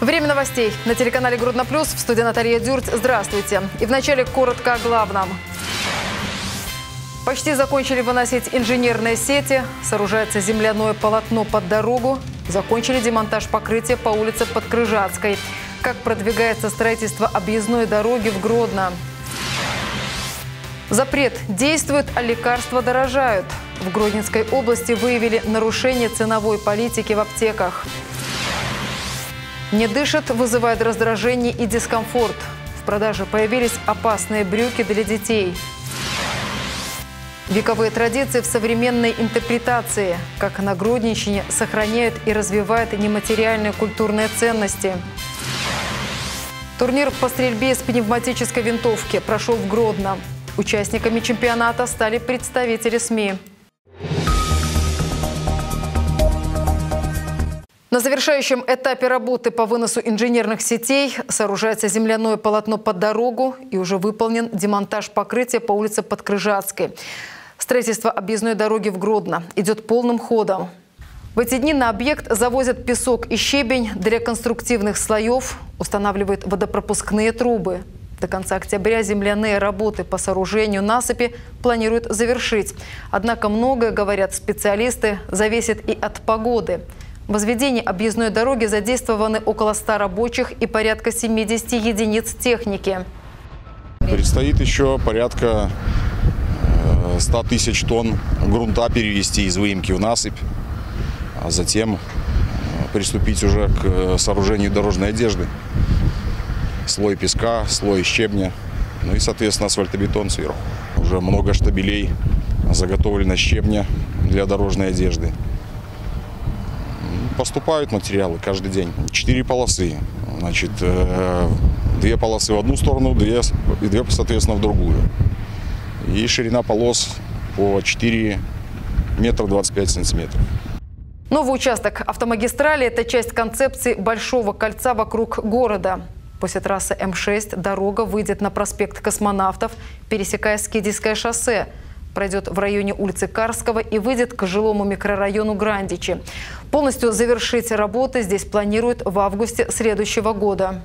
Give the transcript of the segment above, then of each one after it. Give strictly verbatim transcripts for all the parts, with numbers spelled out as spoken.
Время новостей на телеканале Гродно Плюс. В студии Наталья Дюрть. Здравствуйте. И вначале коротко о главном. Почти закончили выносить инженерные сети. Сооружается земляное полотно под дорогу. Закончили демонтаж покрытия по улице Подкрыжацкой. Как продвигается строительство объездной дороги в Гродно. Запрет действует, а лекарства дорожают. В Гродненской области выявили нарушение ценовой политики в аптеках. Не дышит, вызывает раздражение и дискомфорт. В продаже появились опасные брюки для детей. Вековые традиции в современной интерпретации. Как на Гродненщине сохраняют и развивают нематериальные культурные ценности. Турнир по стрельбе из пневматической винтовки прошел в Гродно. Участниками чемпионата стали представители СМИ. На завершающем этапе работы по выносу инженерных сетей сооружается земляное полотно под дорогу и уже выполнен демонтаж покрытия по улице Подкрыжацкой. Строительство объездной дороги в Гродно идет полным ходом. В эти дни на объект завозят песок и щебень для конструктивных слоев, устанавливают водопропускные трубы. До конца октября земляные работы по сооружению насыпи планируют завершить. Однако многое, говорят специалисты, зависит и от погоды. В возведении объездной дороги задействованы около ста рабочих и порядка семидесяти единиц техники. Предстоит еще порядка ста тысяч тонн грунта перевести из выемки в насыпь, а затем приступить уже к сооружению дорожной одежды. Слой песка, слой щебня, ну и, соответственно, асфальтобетон сверху. Уже много штабелей заготовлено щебня для дорожной одежды. Поступают материалы каждый день. Четыре полосы. Значит, две полосы в одну сторону, две, и две, соответственно, в другую. И ширина полос по четыре метра двадцать пять сантиметров. Новый участок автомагистрали – это часть концепции большого кольца вокруг города. После трассы М шесть дорога выйдет на проспект Космонавтов, пересекая Скидийское шоссе. Пройдет в районе улицы Карского и выйдет к жилому микрорайону Грандичи. Полностью завершить работы здесь планируют в августе следующего года.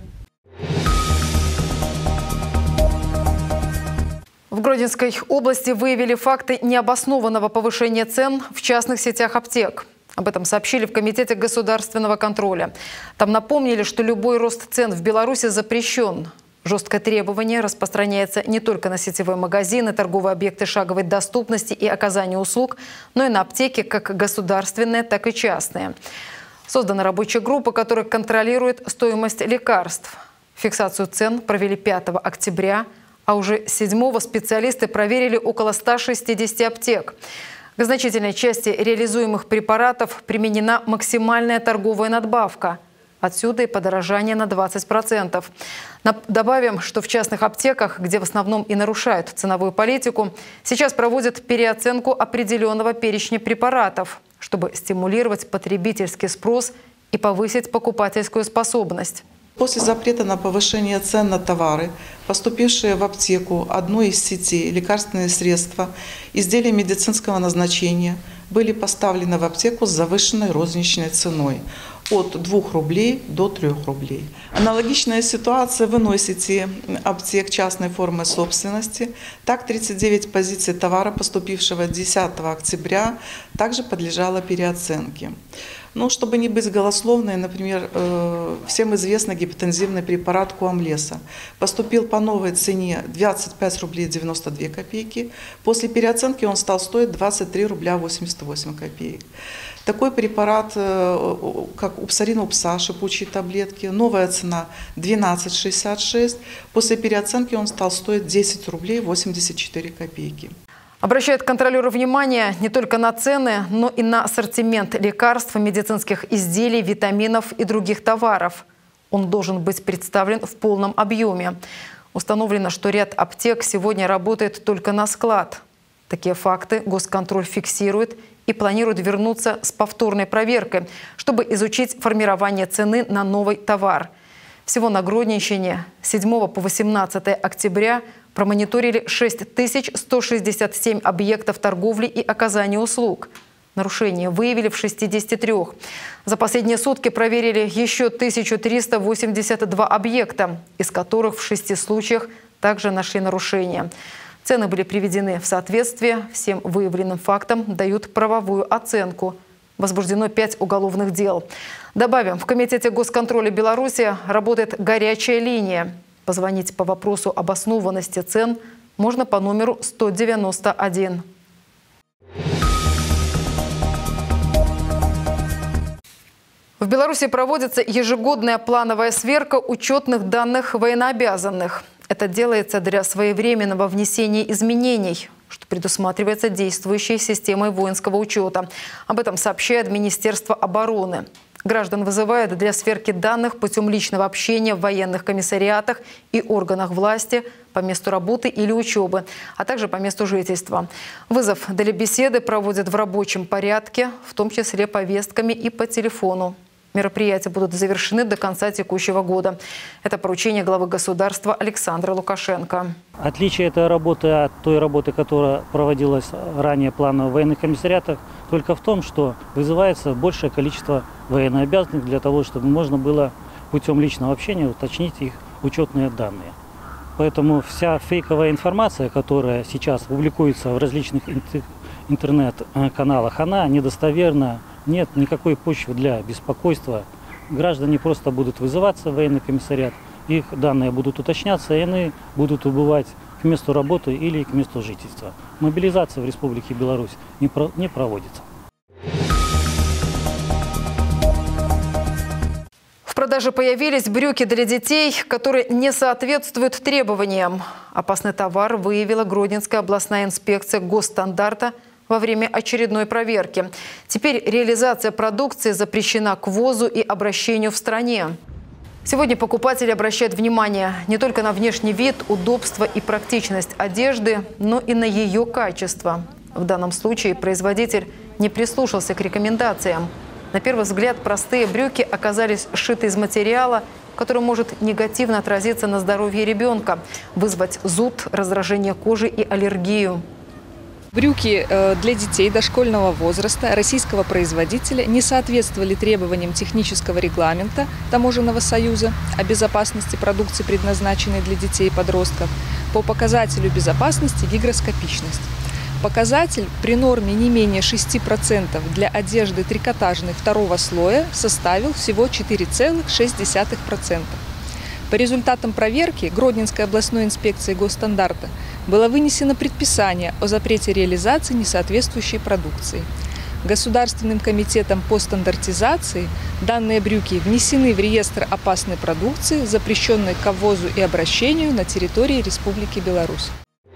В Гродненской области выявили факты необоснованного повышения цен в частных сетях аптек. Об этом сообщили в Комитете государственного контроля. Там напомнили, что любой рост цен в Беларуси запрещен. Жесткое требование распространяется не только на сетевые магазины, торговые объекты шаговой доступности и оказания услуг, но и на аптеки как государственные, так и частные. Создана рабочая группа, которая контролирует стоимость лекарств. Фиксацию цен провели пятого октября, а уже седьмого специалисты проверили около ста шестидесяти аптек. К значительной части реализуемых препаратов применена максимальная торговая надбавка. Отсюда и подорожание на двадцать процентов. Добавим, что в частных аптеках, где в основном и нарушают ценовую политику, сейчас проводят переоценку определенного перечня препаратов, чтобы стимулировать потребительский спрос и повысить покупательскую способность. После запрета на повышение цен на товары, поступившие в аптеку одной из сетей лекарственные средства, изделия медицинского назначения были поставлены в аптеку с завышенной розничной ценой от двух рублей до трёх рублей. Аналогичная ситуация в иной сети аптек частной формы собственности. Так, тридцать девять позиций товара, поступившего десятого октября, также подлежало переоценке. Ну, чтобы не быть голословной, например, всем известный гипотензивный препарат Куамлеса поступил по новой цене двадцать пять рублей девяносто две копейки. После переоценки он стал стоить двадцать три рубля восемьдесят восемь копеек. Такой препарат, как Упсарин Упса, шипучие таблетки, новая цена двенадцать шестьдесят шесть. После переоценки он стал стоить десять рублей восемьдесят четыре копейки. Обращают контролеры внимание не только на цены, но и на ассортимент лекарств, медицинских изделий, витаминов и других товаров. Он должен быть представлен в полном объеме. Установлено, что ряд аптек сегодня работает только на склад. Такие факты госконтроль фиксирует и планирует вернуться с повторной проверкой, чтобы изучить формирование цены на новый товар. Всего на Гродненщине с седьмого по восемнадцатое октября промониторили шесть тысяч сто шестьдесят семь объектов торговли и оказания услуг. Нарушения выявили в шестидесяти трёх. За последние сутки проверили еще тысячу триста восемьдесят два объекта, из которых в шести случаях также нашли нарушения. Цены были приведены в соответствие. Всем выявленным фактам дают правовую оценку. Возбуждено пять уголовных дел. Добавим, в Комитете госконтроля Беларуси работает горячая линия. Позвонить по вопросу обоснованности цен можно по номеру сто девяносто один. В Беларуси проводится ежегодная плановая сверка учетных данных военнообязанных. Это делается для своевременного внесения изменений, что предусматривается действующей системой воинского учета. Об этом сообщает Министерство обороны. Граждан вызывают для сверки данных путем личного общения в военных комиссариатах и органах власти по месту работы или учебы, а также по месту жительства. Вызов для беседы проводят в рабочем порядке, в том числе повестками и по телефону. Мероприятия будут завершены до конца текущего года. Это поручение главы государства Александра Лукашенко. Отличие этой работы от той работы, которая проводилась ранее планово в военных комиссариатах, только в том, что вызывается большее количество военнообязанных для того, чтобы можно было путем личного общения уточнить их учетные данные. Поэтому вся фейковая информация, которая сейчас публикуется в различных интернет-каналах, она недостоверна. Нет никакой почвы для беспокойства. Граждане просто будут вызываться в военный комиссариат, их данные будут уточняться, и они будут убывать к месту работы или к месту жительства. Мобилизация в Республике Беларусь не, про, не проводится. В продаже появились брюки для детей, которые не соответствуют требованиям. Опасный товар выявила Гродненская областная инспекция госстандарта во время очередной проверки. Теперь реализация продукции запрещена к ввозу и обращению в стране. Сегодня покупатели обращают внимание не только на внешний вид, удобство и практичность одежды, но и на ее качество. В данном случае производитель не прислушался к рекомендациям. На первый взгляд простые брюки оказались сшиты из материала, который может негативно отразиться на здоровье ребенка, вызвать зуд, раздражение кожи и аллергию. Брюки для детей дошкольного возраста российского производителя не соответствовали требованиям технического регламента Таможенного союза о безопасности продукции, предназначенной для детей и подростков, по показателю безопасности гигроскопичность. Показатель при норме не менее шести процентов для одежды трикотажной второго слоя составил всего четыре целых шесть десятых процента. По результатам проверки Гродненской областной инспекции госстандарта было вынесено предписание о запрете реализации несоответствующей продукции. Государственным комитетом по стандартизации данные брюки внесены в реестр опасной продукции, запрещенной к ввозу и обращению на территории Республики Беларусь.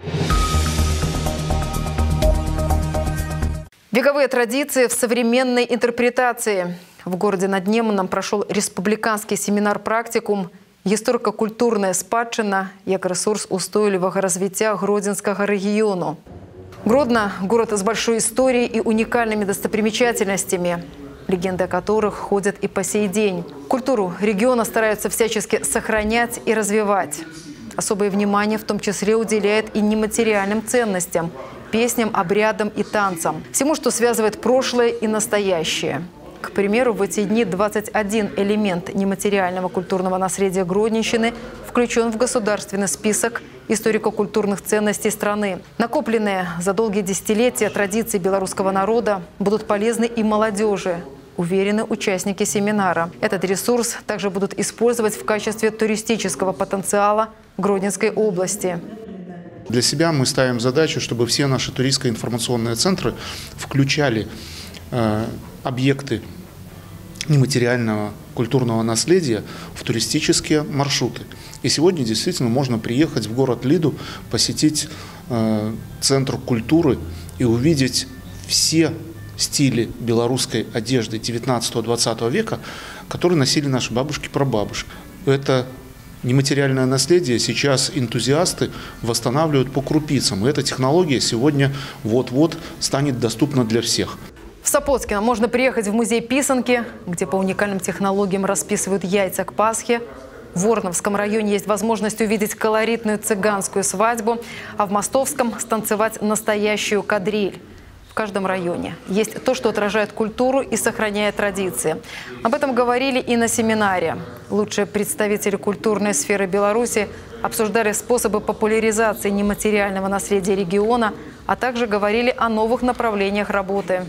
Вековые традиции в современной интерпретации. В городе над Неманом прошел республиканский семинар-практикум «Историко-культурная спадщина як ресурс устойлівага развития Гродненского региона». Гродно – город с большой историей и уникальными достопримечательностями, легенды о которых ходят и по сей день. Культуру региона стараются всячески сохранять и развивать. Особое внимание в том числе уделяет и нематериальным ценностям – песням, обрядам и танцам. Всему, что связывает прошлое и настоящее. К примеру, в эти дни двадцать один элемент нематериального культурного наследия Гродненщины включен в государственный список историко-культурных ценностей страны. Накопленные за долгие десятилетия традиции белорусского народа будут полезны и молодежи, уверены участники семинара. Этот ресурс также будут использовать в качестве туристического потенциала Гродненской области. Для себя мы ставим задачу, чтобы все наши туристско-информационные центры включали э, объекты нематериального культурного наследия в туристические маршруты. И сегодня действительно можно приехать в город Лиду, посетить э, Центр культуры и увидеть все стили белорусской одежды девятнадцатого-двадцатого века, которые носили наши бабушки-прабабушки. Это нематериальное наследие сейчас энтузиасты восстанавливают по крупицам. И эта технология сегодня вот-вот станет доступна для всех. В Сапоцкино можно приехать в музей писанки, где по уникальным технологиям расписывают яйца к Пасхе. В Ворновском районе есть возможность увидеть колоритную цыганскую свадьбу, а в Мостовском станцевать настоящую кадриль. в каждом районе. Есть то, что отражает культуру и сохраняет традиции. Об этом говорили и на семинаре. Лучшие представители культурной сферы Беларуси обсуждали способы популяризации нематериального наследия региона, а также говорили о новых направлениях работы.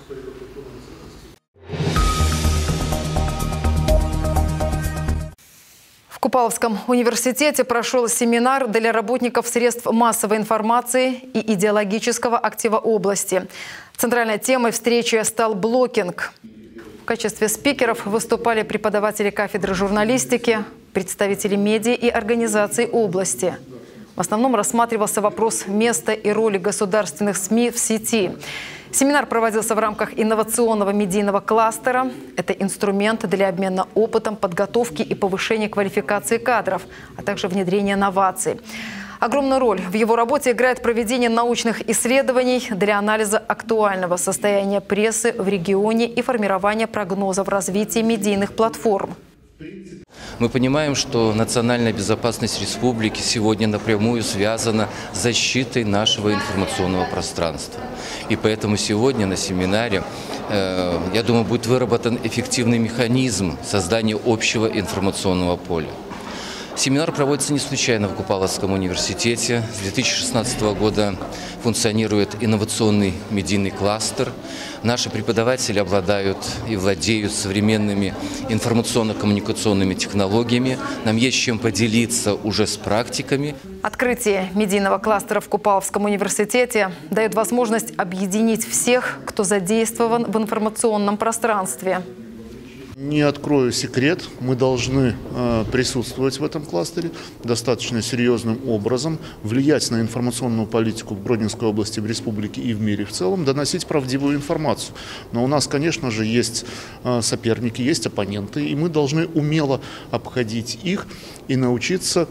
В Купаловском университете прошел семинар для работников средств массовой информации и идеологического актива области. Центральной темой встречи стал блогинг. В качестве спикеров выступали преподаватели кафедры журналистики, представители медиа и организаций области. В основном рассматривался вопрос места и роли государственных СМИ в сети. Семинар проводился в рамках инновационного медийного кластера. Это инструмент для обмена опытом, подготовки и повышения квалификации кадров, а также внедрения новаций. Огромную роль в его работе играет проведение научных исследований для анализа актуального состояния прессы в регионе и формирования прогнозов развития медийных платформ. Мы понимаем, что национальная безопасность республики сегодня напрямую связана с защитой нашего информационного пространства. И поэтому сегодня на семинаре, э, я думаю, будет выработан эффективный механизм создания общего информационного поля. Семинар проводится не случайно в Купаловском университете. С две тысячи шестнадцатого года функционирует инновационный медийный кластер. Наши преподаватели обладают и владеют современными информационно-коммуникационными технологиями. Нам есть чем поделиться уже с практиками. Открытие медийного кластера в Купаловском университете дает возможность объединить всех, кто задействован в информационном пространстве. Не открою секрет, мы должны э, присутствовать в этом кластере достаточно серьезным образом, влиять на информационную политику в Гродненской области, в республике и в мире в целом, доносить правдивую информацию. Но у нас, конечно же, есть э, соперники, есть оппоненты, и мы должны умело обходить их и научиться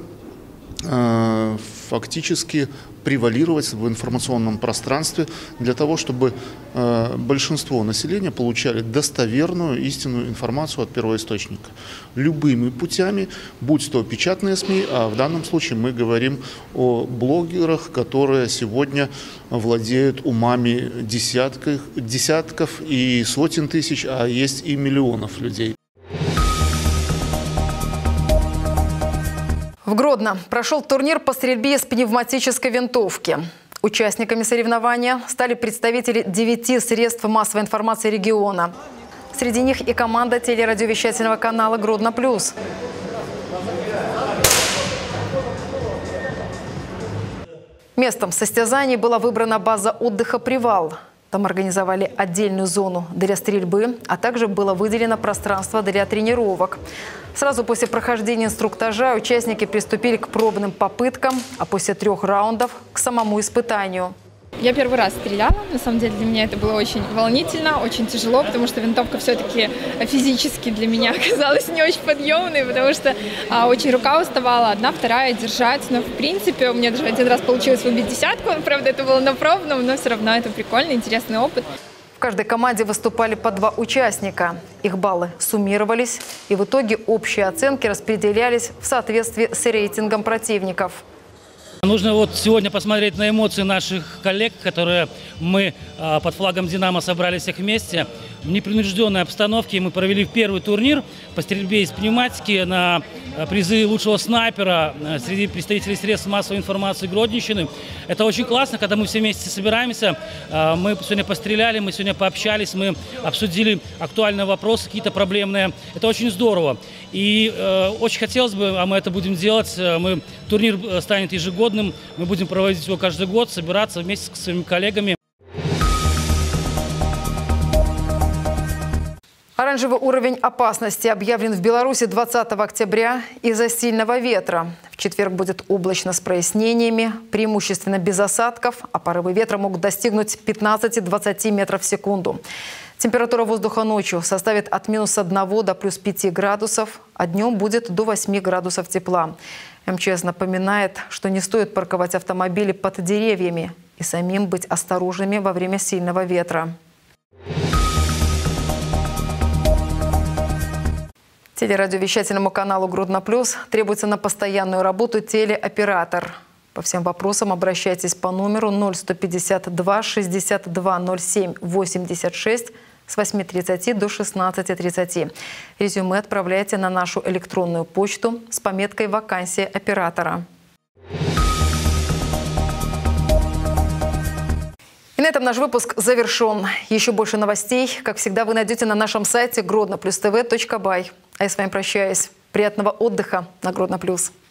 э, фактически превалировать в информационном пространстве для того, чтобы э, большинство населения получали достоверную истинную информацию от первоисточника. Любыми путями, будь то печатные СМИ, а в данном случае мы говорим о блогерах, которые сегодня владеют умами десятков, десятков и сотен тысяч, а есть и миллионов людей. В Гродно прошел турнир по стрельбе из пневматической винтовки. Участниками соревнования стали представители девяти средств массовой информации региона. Среди них и команда телерадиовещательного канала «Гродно плюс». Местом состязаний была выбрана база отдыха «Привал». Там организовали отдельную зону для стрельбы, а также было выделено пространство для тренировок. Сразу после прохождения инструктажа участники приступили к пробным попыткам, а после трех раундов – к самому испытанию. Я первый раз стреляла. На самом деле для меня это было очень волнительно, очень тяжело, потому что винтовка все-таки физически для меня оказалась не очень подъемной, потому что а, очень рука уставала, одна, вторая держать. Но в принципе у меня даже один раз получилось выбить десятку. Правда, это было на пробном, но все равно это прикольный, интересный опыт. В каждой команде выступали по два участника. Их баллы суммировались, и в итоге общие оценки распределялись в соответствии с рейтингом противников. Нужно вот сегодня посмотреть на эмоции наших коллег, которые мы э, под флагом «Динамо» собрали всех вместе. В непринужденной обстановке мы провели первый турнир по стрельбе из пневматики на призы лучшего снайпера среди представителей средств массовой информации Гродненщины. Это очень классно, когда мы все вместе собираемся. Мы сегодня постреляли, мы сегодня пообщались, мы обсудили актуальные вопросы, какие-то проблемные. Это очень здорово. И э, очень хотелось бы, а мы это будем делать, мы, турнир станет ежегодным, мы будем проводить его каждый год, собираться вместе с своими коллегами. Оранжевый уровень опасности объявлен в Беларуси двадцатого октября из-за сильного ветра. В четверг будет облачно с прояснениями, преимущественно без осадков, а порывы ветра могут достигнуть пятнадцати-двадцати метров в секунду. Температура воздуха ночью составит от минус одного до плюс пяти градусов, а днем будет до восьми градусов тепла. эм че эс напоминает, что не стоит парковать автомобили под деревьями и самим быть осторожными во время сильного ветра. Телерадиовещательному каналу «Гродно плюс» требуется на постоянную работу телеоператор. По всем вопросам обращайтесь по номеру ноль сто пятьдесят два шестьдесят два ноль семь восемьдесят шесть с восьми тридцати до шестнадцати тридцати. Резюме отправляйте на нашу электронную почту с пометкой «Вакансия оператора». И на этом наш выпуск завершен. Еще больше новостей, как всегда, вы найдете на нашем сайте гродно плюс тв точка бай. А я с вами прощаюсь. Приятного отдыха на Гродно плюс.